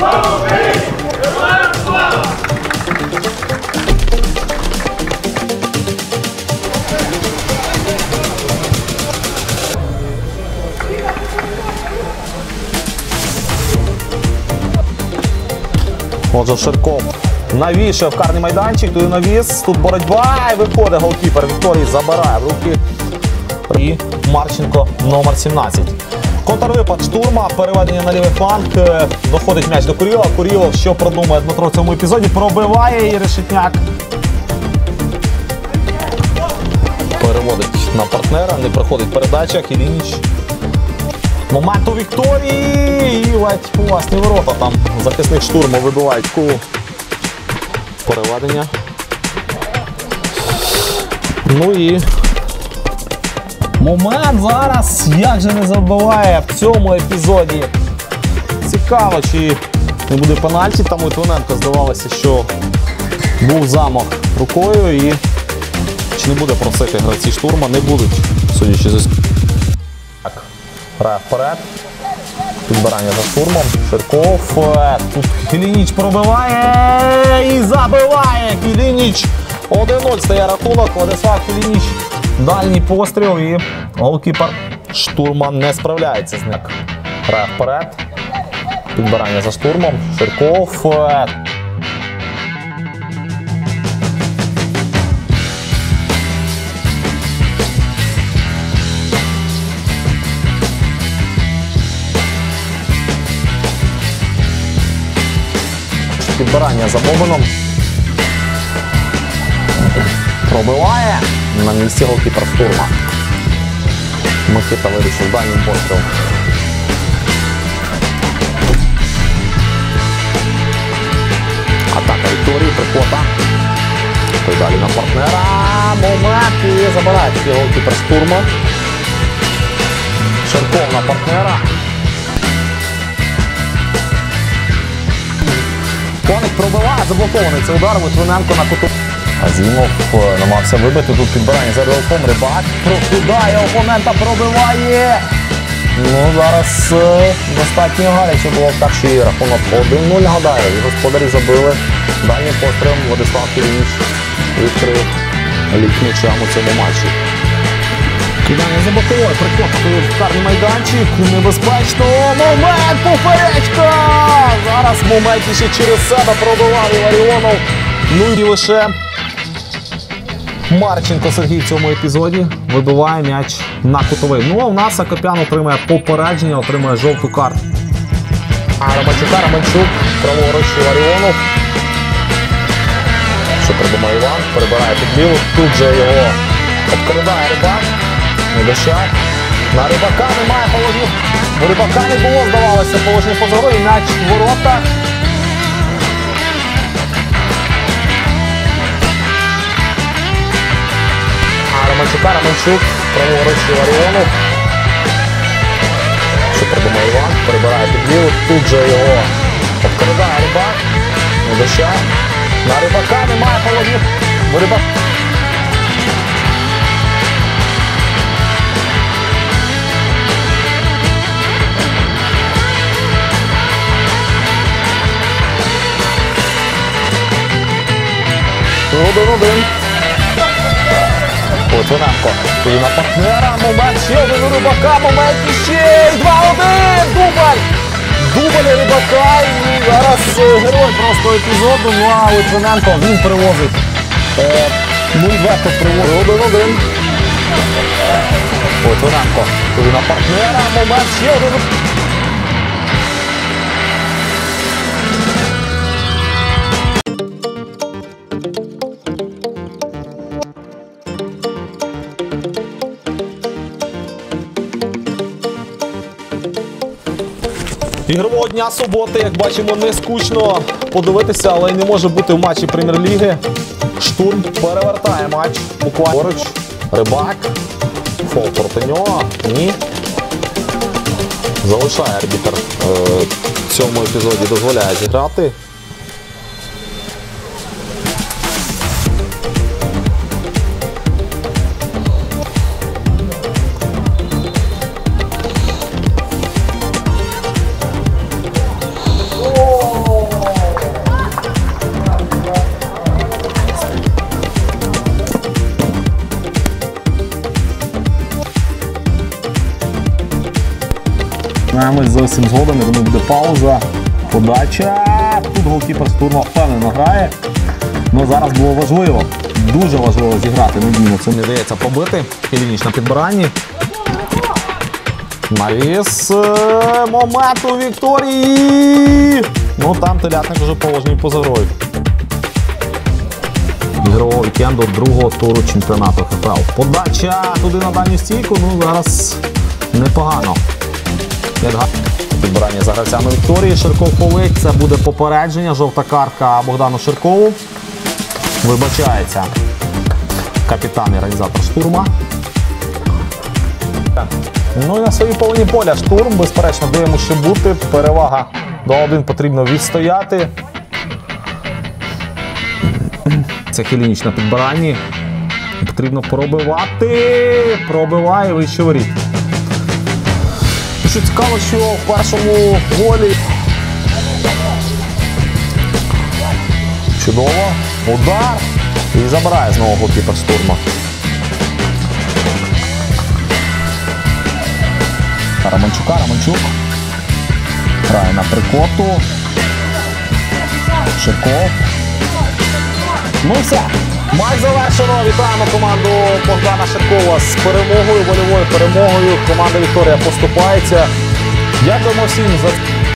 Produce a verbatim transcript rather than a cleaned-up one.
Отже, Ширков навішує в карний майданчик, туди навіс, тут боротьба, і виходить голкіпер Вікторії, забирає в руки. І Марченко номер сімнадцять. Контрвипад Штурма, переведення на лівий фланг, доходить м'яч до Курілова. Курілов, що продумує Дмитро в цьому епізоді, пробиває і Решетняк переводить на партнера, не проходить передача, Кілініч. Момент у Вікторії і ледь власні ворота, там захисник Штурму вибивають кулу. Переведення. Ну і момент зараз, як же не забиває в цьому епізоді. Цікаво, чи не буде пенальті, там Литвиненко здавалося, що був замах рукою і чи не буде просити гравці Штурма, не будуть, судячи з так, грає вперед. Підбирання за Штурмом. Ширков. Тут Кілініч пробиває і забиває. Кілініч. один нуль стає рахунок. Владислав Кілініч. Дальній постріл і голкіпер Штурма не справляється з ним. Грає вперед. Підбирання за Штурмом. Ширков. Підбирання за Бобином. Пробиває. На місці голкіпер Штурма. Микита вирішив дальнім пострілом. Атака Вікторії, Прикота. Той далі на партнера. Момент і забирає голкіпер Штурма. Ширков на партнера. Коник пробиває, заблокований цей удар, Литвиненко на куту. Азімов намагався вибити, тут підбирання за релком, Рибак прокидає опонента, пробиває. Ну, зараз е, достатньо гаряче було в перший рахунок один нуль, гадаю. І господарі забили дальнім пострілом. Владислав Кілініч відкрив лік м'ячем у цьому матчі. Кидання за боковою, Прикота в карний майданчик, небезпечно, момент, поперечка! Зараз в моменті ще через себе пробивав Іларіонов. Ну і лише Марченко Сергій в цьому епізоді вибиває м'яч на кутовий. Ну а у нас Акопян отримує попередження, отримує жовту карту. А Романчука, Романчук, праворуч Іларіонов. Що придумає Іван, перебирає під ліву, тут же його обкрадає Рибак. Недощак. На Рибака немає положення. У Рибака не було, здавалося, положення поза грою. М'яч в ворота. А Романчука, Романчук, праворуч Іларіонов. Що придумає Іван, перебирає під ліву. Тут же його обкрадає Рибак. Недощак. На Рибака немає положення. У Рибака. один-один. Литвиненко. Туди на партнера. Момент ще один у Рибака. Момент ще. два-один. Дубль. Дубль Рибака. І зараз герой просто епізоду. Ну а Литвиненко, він привозить. нуль-два тут привозить. один-один. Литвиненко. Туди на партнера. Момент ще один. Ігрового дня суботи, як бачимо, не скучно подивитися, але й не може бути в матчі Прем'єр-ліги. Штурм перевертає матч. Буквально поруч. Рибак. Фол проти нього. Ні. Залишає арбітр в цьому епізоді, дозволяє зіграти. Торкнемось зовсім згодом, я думаю, буде пауза. Подача. Тут голкіпер штурма впевнено грає. Ну зараз було важливо, дуже важливо зіграти надійно. Це не дається побити. Хілініч на підбиранні. Навіс. Момент у Вікторії. Ну там телятник вже положений поза грою. Ігрового вікенду другого туру чемпіонату ХФЛ. Подача туди на дальню стійку. Ну зараз непогано. Підбирання за гравцями Вікторії. Ширков Повик. Це буде попередження. Жовта картка Богдану Ширкову. Вибачається капітан і організатор штурма. Ну і на своїй половині поля штурм, безперечно, де йому ще бути. Перевага до один потрібно відстояти. Це Хілініч на підбиранні. Потрібно пробивати. Пробиває вище воріт. Що цікаво, що в першому голі. Чудово. Удар. І забирає знову голкіпер штурма. Романчука, Романчук. Грає на прикоту. Ширков. Ну і все. Матч завершено. Вітаємо команду Богдана Ширкова з перемогою, вольовою перемогою. Команда Вікторія поступається. Дякуємо всім за